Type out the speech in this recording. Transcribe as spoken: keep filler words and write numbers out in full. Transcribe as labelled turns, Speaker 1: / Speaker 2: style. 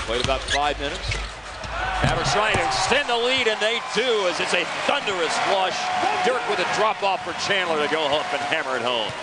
Speaker 1: Played about five minutes. Mavericks trying to extend the lead, and they do, as it's a thunderous flush. Dirk with a drop-off for Chandler to go up and hammer it home.